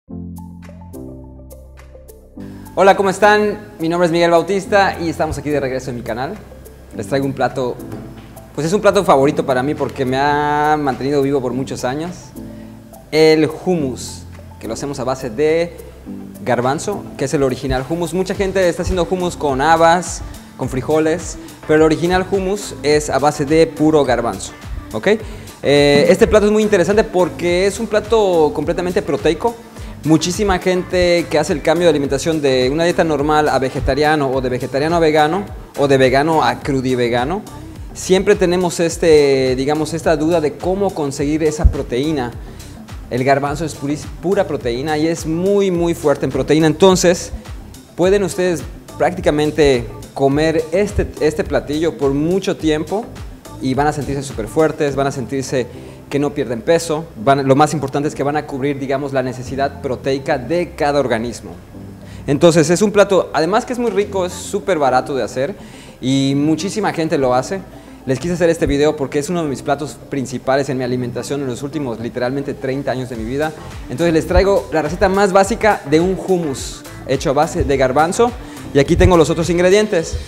Hola, ¿cómo están? Mi nombre es Miguel Bautista y estamos aquí de regreso en mi canal. Les traigo un plato, pues es un plato favorito para mí porque me ha mantenido vivo por muchos años. El hummus, que lo hacemos a base de garbanzo, que es el original hummus. Mucha gente está haciendo hummus con habas, con frijoles, pero el original hummus es a base de puro garbanzo, ¿ok? Este plato es muy interesante porque es un plato completamente proteico. Muchísima gente que hace el cambio de alimentación de una dieta normal a vegetariano o de vegetariano a vegano o de vegano a crudivegano, siempre tenemos esta duda de cómo conseguir esa proteína. El garbanzo es pura proteína y es muy fuerte en proteína, entonces pueden ustedes prácticamente comer este platillo por mucho tiempo y van a sentirse súper fuertes, van a sentirse que no pierden peso. Lo más importante es que van a cubrir, digamos, la necesidad proteica de cada organismo. Entonces es un plato, además que es muy rico, es súper barato de hacer y muchísima gente lo hace. Les quise hacer este video porque es uno de mis platos principales en mi alimentación en los últimos literalmente 30 años de mi vida. Entonces les traigo la receta más básica de un hummus hecho a base de garbanzo y aquí tengo los otros ingredientes.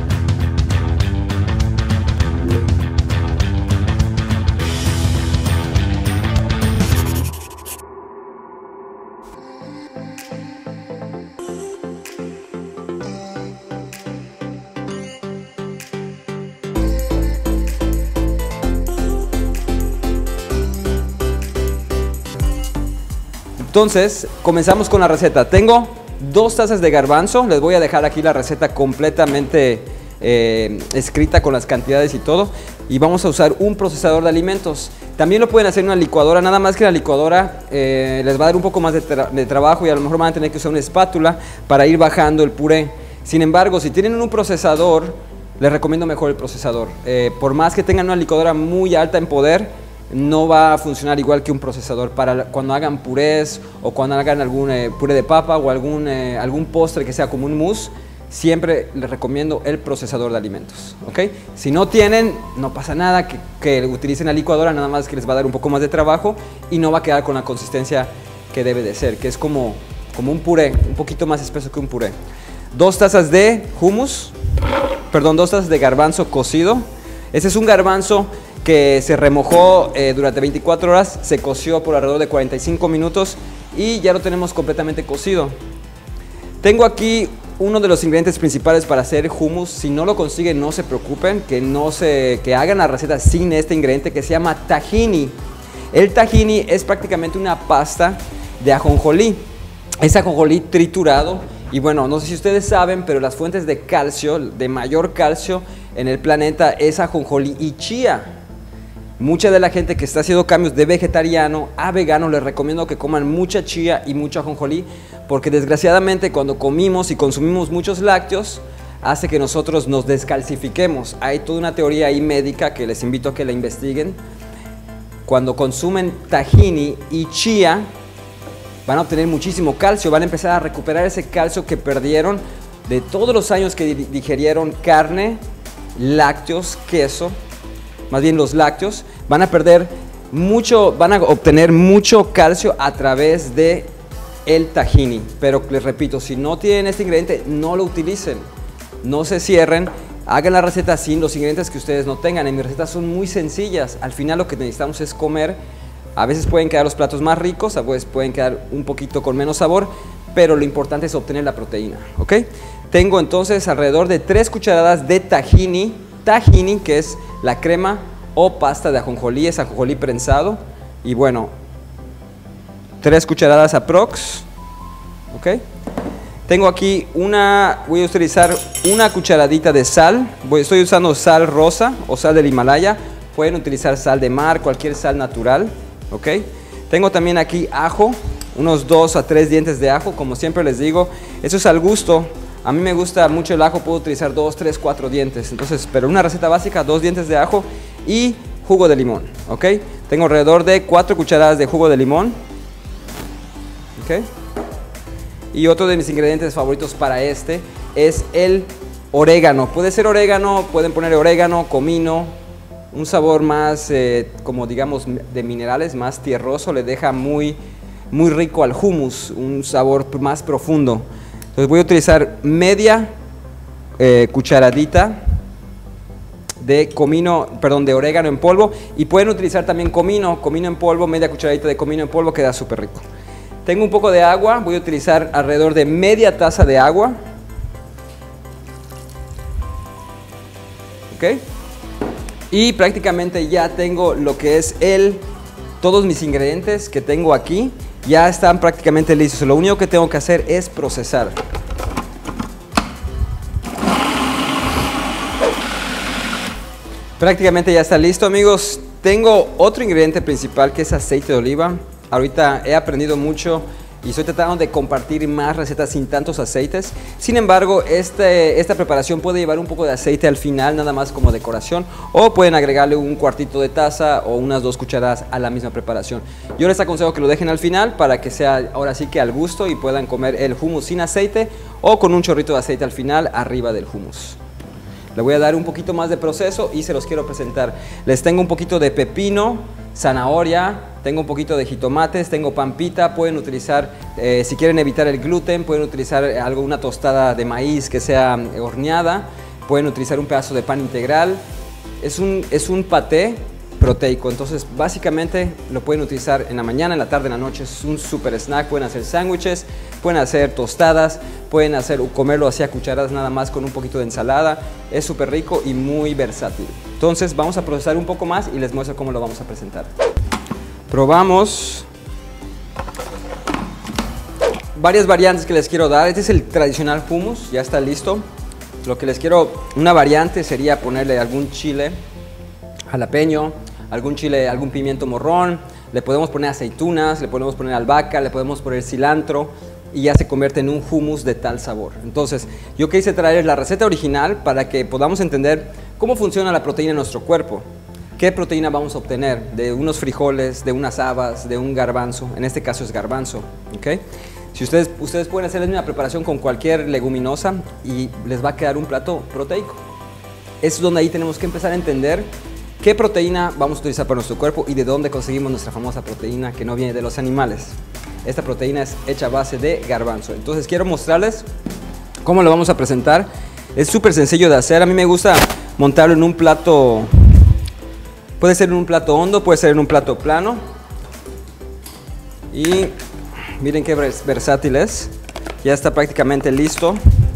Entonces, comenzamos con la receta. Tengo 2 tazas de garbanzo. Les voy a dejar aquí la receta completamente escrita con las cantidades y todo. Y vamos a usar un procesador de alimentos. También lo pueden hacer en una licuadora, nada más que la licuadora les va a dar un poco más de trabajo y a lo mejor van a tener que usar una espátula para ir bajando el puré. Sin embargo, si tienen un procesador, les recomiendo mejor el procesador. Por más que tengan una licuadora muy alta en poder, no va a funcionar igual que un procesador para cuando hagan purés o cuando hagan algún puré de papa o algún postre que sea como un mousse. Siempre les recomiendo el procesador de alimentos, ¿ok? Si no tienen, no pasa nada, que utilicen la licuadora, nada más que les va a dar un poco más de trabajo y no va a quedar con la consistencia que debe de ser, que es como un puré, un poquito más espeso que un puré. 2 tazas de hummus, perdón, 2 tazas de garbanzo cocido. Este es un garbanzo que se remojó durante 24 horas, se coció por alrededor de 45 minutos y ya lo tenemos completamente cocido. Tengo aquí uno de los ingredientes principales para hacer hummus. Si no lo consiguen, no se preocupen, que hagan la receta sin este ingrediente que se llama tahini. El tahini es prácticamente una pasta de ajonjolí. Es ajonjolí triturado y bueno, no sé si ustedes saben, pero las fuentes de calcio, de mayor calcio en el planeta es ajonjolí y chía. Mucha de la gente que está haciendo cambios de vegetariano a vegano les recomiendo que coman mucha chía y mucho ajonjolí porque desgraciadamente cuando comimos y consumimos muchos lácteos hace que nosotros nos descalcifiquemos. Hay toda una teoría ahí médica que les invito a que la investiguen. Cuando consumen tahini y chía van a obtener muchísimo calcio, van a empezar a recuperar ese calcio que perdieron de todos los años que digerieron carne, lácteos, queso. Más bien los lácteos, van a obtener mucho calcio a través de el tahini. Pero les repito, si no tienen este ingrediente, no lo utilicen. No se cierren, hagan la receta sin los ingredientes que ustedes no tengan. En mis recetas son muy sencillas. Al final lo que necesitamos es comer. A veces pueden quedar los platos más ricos, a veces pueden quedar un poquito con menos sabor, pero lo importante es obtener la proteína, ¿ok? Tengo entonces alrededor de 3 cucharadas de tahini, que es la crema o pasta de ajonjolí, es ajonjolí prensado. Y bueno, 3 cucharadas aprox, ¿ok? Tengo aquí voy a utilizar una cucharadita de sal. Estoy usando sal rosa o sal del Himalaya. Pueden utilizar sal de mar, cualquier sal natural, ¿ok? Tengo también aquí ajo, unos 2 a 3 dientes de ajo, como siempre les digo, eso es al gusto. A mí me gusta mucho el ajo, puedo utilizar 2, 3, 4 dientes. Entonces, pero una receta básica, 2 dientes de ajo y jugo de limón, ¿ok? Tengo alrededor de 4 cucharadas de jugo de limón, ¿ok? Y otro de mis ingredientes favoritos para es el orégano. Puede ser orégano, pueden poner orégano, comino, un sabor más, como digamos, de minerales, más tierroso, le deja muy muy rico al hummus, un sabor más profundo. Entonces voy a utilizar media cucharadita de de orégano en polvo, y pueden utilizar también comino en polvo, media cucharadita de comino en polvo, queda súper rico. Tengo un poco de agua, voy a utilizar alrededor de media taza de agua. ¿Ok? Y prácticamente ya tengo lo que es todos mis ingredientes que tengo aquí, ya están prácticamente listos. Lo único que tengo que hacer es procesar. Prácticamente ya está listo, amigos. Tengo otro ingrediente principal que es aceite de oliva. Ahorita he aprendido mucho y estoy tratando de compartir más recetas sin tantos aceites. Sin embargo, esta preparación puede llevar un poco de aceite al final, nada más como decoración, o pueden agregarle un cuartito de taza o unas 2 cucharadas a la misma preparación. Yo les aconsejo que lo dejen al final para que sea ahora sí que al gusto y puedan comer el hummus sin aceite o con un chorrito de aceite al final arriba del hummus. Le voy a dar un poquito más de proceso y se los quiero presentar. Les tengo un poquito de pepino, zanahoria, tengo un poquito de jitomates, tengo pampita. Pueden utilizar, si quieren evitar el gluten, pueden utilizar una tostada de maíz que sea horneada. Pueden utilizar un pedazo de pan integral. Es un paté proteico, entonces básicamente lo pueden utilizar en la mañana, en la tarde, en la noche. Es un super snack. Pueden hacer sándwiches, pueden hacer tostadas, pueden comerlo así a cucharadas nada más con un poquito de ensalada. Es súper rico y muy versátil. Entonces vamos a procesar un poco más y les muestro cómo lo vamos a presentar. Probamos varias variantes que les quiero dar. Este es el tradicional hummus, ya está listo. Lo que les quiero, una variante sería ponerle algún chile jalapeño, algún pimiento morrón, le podemos poner aceitunas, le podemos poner albahaca, le podemos poner cilantro y ya se convierte en un hummus de tal sabor. Entonces, yo quise traerles la receta original para que podamos entender cómo funciona la proteína en nuestro cuerpo. ¿Qué proteína vamos a obtener? De unos frijoles, de unas habas, de un garbanzo, en este caso es garbanzo, ¿ok? Si ustedes pueden hacer la misma preparación con cualquier leguminosa y les va a quedar un plato proteico. Es donde ahí tenemos que empezar a entender qué proteína vamos a utilizar para nuestro cuerpo y de dónde conseguimos nuestra famosa proteína que no viene de los animales. Esta proteína es hecha a base de garbanzo. Entonces quiero mostrarles cómo lo vamos a presentar. Es súper sencillo de hacer. A mí me gusta montarlo en un plato, puede ser en un plato hondo, puede ser en un plato plano. Y miren qué versátil es. Ya está prácticamente listo.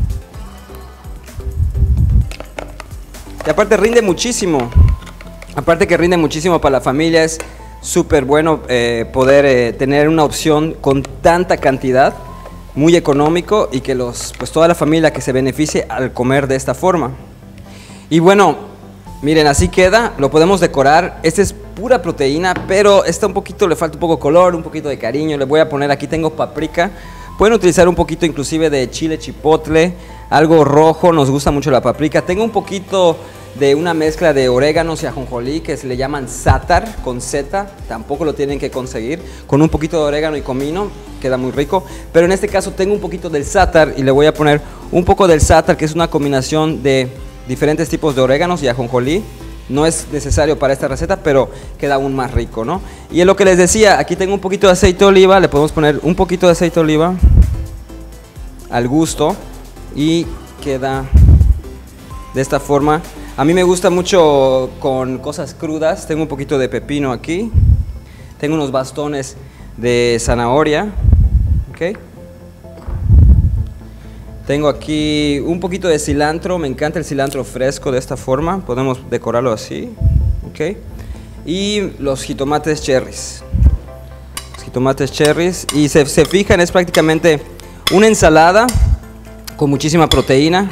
Y aparte rinde muchísimo. Aparte que rinde muchísimo para la familia, es súper bueno poder tener una opción con tanta cantidad, muy económico y que pues toda la familia que se beneficie al comer de esta forma. Y bueno, miren, así queda, lo podemos decorar. Este es pura proteína, pero le falta un poco de color, un poquito de cariño. Le voy a poner, aquí tengo paprika. Pueden utilizar un poquito inclusive de chile chipotle, algo rojo, nos gusta mucho la paprika. Tengo un poquito de una mezcla de oréganos y ajonjolí que se le llaman sátar con Z, tampoco lo tienen que conseguir. Con un poquito de orégano y comino queda muy rico, pero en este caso tengo un poquito del sátar y le voy a poner un poco del sátar, que es una combinación de diferentes tipos de oréganos y ajonjolí. No es necesario para esta receta, pero queda aún más rico, ¿no? Y es lo que les decía, aquí tengo un poquito de aceite de oliva, le podemos poner un poquito de aceite de oliva al gusto y queda de esta forma. A mí me gusta mucho con cosas crudas. Tengo un poquito de pepino aquí, tengo unos bastones de zanahoria, ¿ok? Tengo aquí un poquito de cilantro, me encanta el cilantro fresco de esta forma, podemos decorarlo así, ¿ok? Y los jitomates cherries. Los jitomates cherries, y se fijan, es prácticamente una ensalada con muchísima proteína.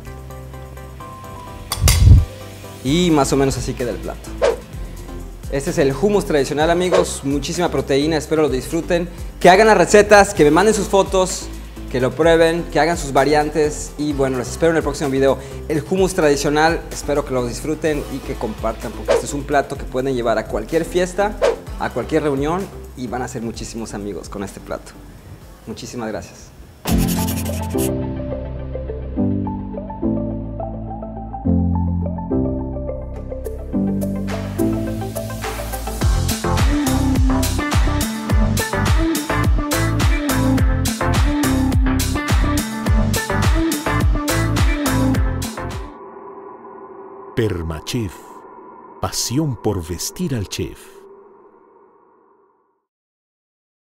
Y más o menos así queda el plato. Este es el hummus tradicional, amigos, muchísima proteína, espero lo disfruten. Que hagan las recetas, que me manden sus fotos, que lo prueben, que hagan sus variantes y bueno, les espero en el próximo video. El hummus tradicional, espero que lo disfruten y que compartan, porque este es un plato que pueden llevar a cualquier fiesta, a cualquier reunión y van a hacer muchísimos amigos con este plato. Muchísimas gracias. Permachef. Pasión por vestir al chef.